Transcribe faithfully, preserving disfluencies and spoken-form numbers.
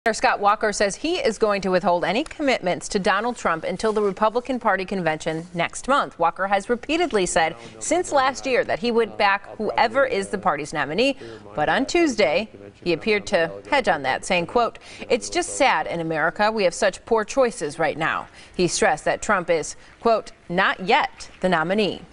Senator Scott Walker says he is going to withhold any commitments to Donald Trump until the Republican Party convention next month. Walker has repeatedly said since last year that he would back whoever is the party's nominee. But on Tuesday, he appeared to hedge on that, saying, quote, "It's just sad in America. We have such poor choices right now." He stressed that Trump is, quote, "not yet the nominee."